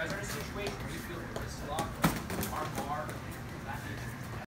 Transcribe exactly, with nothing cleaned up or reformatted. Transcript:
guys are in a situation where you feel the wrist lock,